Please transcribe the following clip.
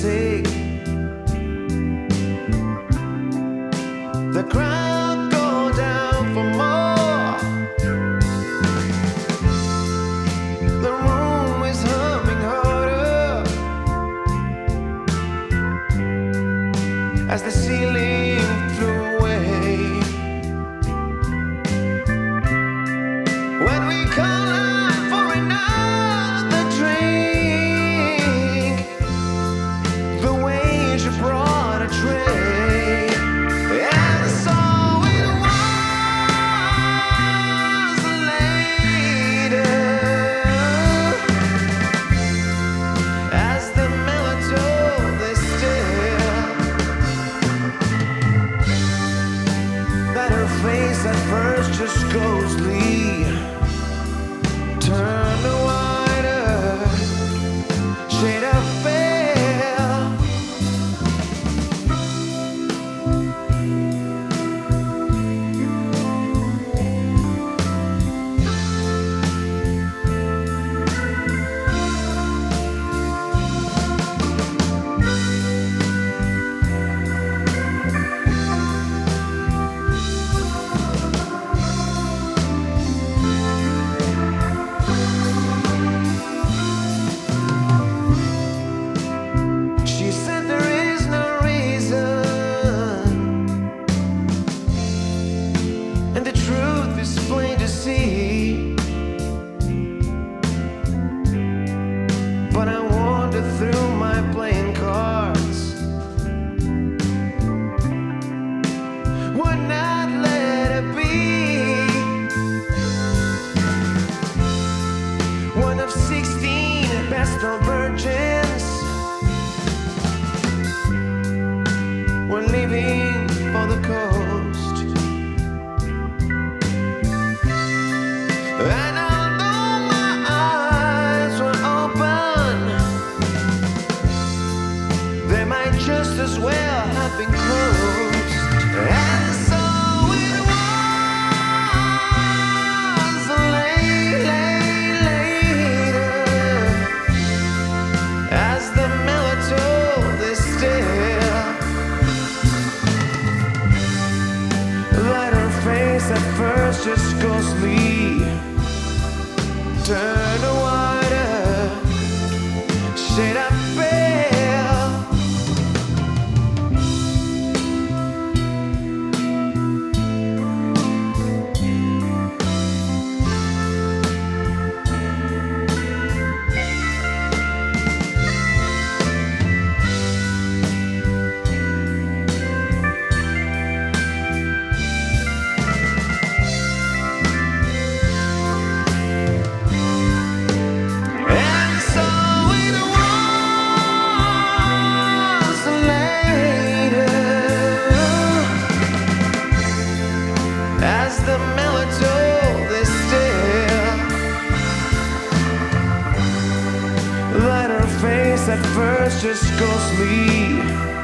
take. The crowd go down for more. The room is humming harder as the ceiling flew away. When we call out for another drink, the waiter brought a tray, and so it was later, as the miller told this tale, that her face at first just ghostly turned a wider shade of pale. She said there is no reason, and the truth is plain to see. But I wander through my playing cards, would not let it be. One of 16 pastoral virgins, we're leaving for the coast. And although my eyes were open, they might just as well have been closed. And so it was later, as the miller told this tale, that her face at first just ghostly turned a wider shade of pale. And so it was later, as the miller told this tale, that her face at first just ghostly